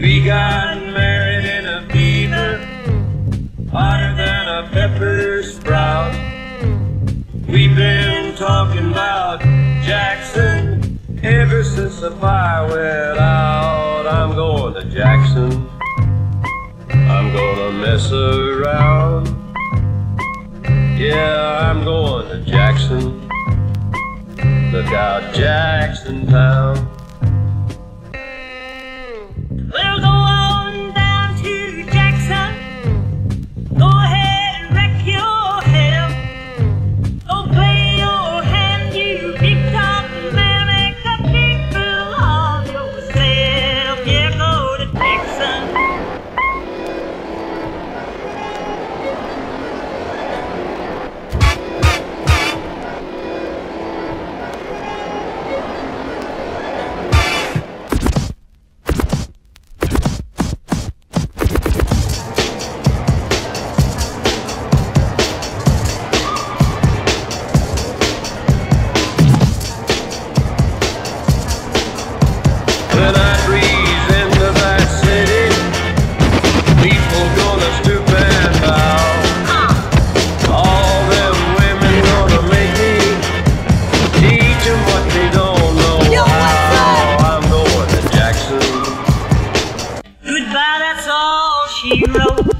We got married in a fever, hotter than a pepper sprout. We've been talking about Jackson ever since the fire went out. I'm going to Jackson, I'm gonna mess around. Yeah, I'm going to Jackson, look out Jackson Town. Well, go on down to Jackson, go ahead and wreck your head. Go play your hand, you big talking man, make a big fool of yourself. Yeah, go to Jackson. When I breeze into that city, people gonna stoop and bow. All them women gonna make me teach them what they don't know how. I'm going to Jackson. Goodbye, that's all she wrote.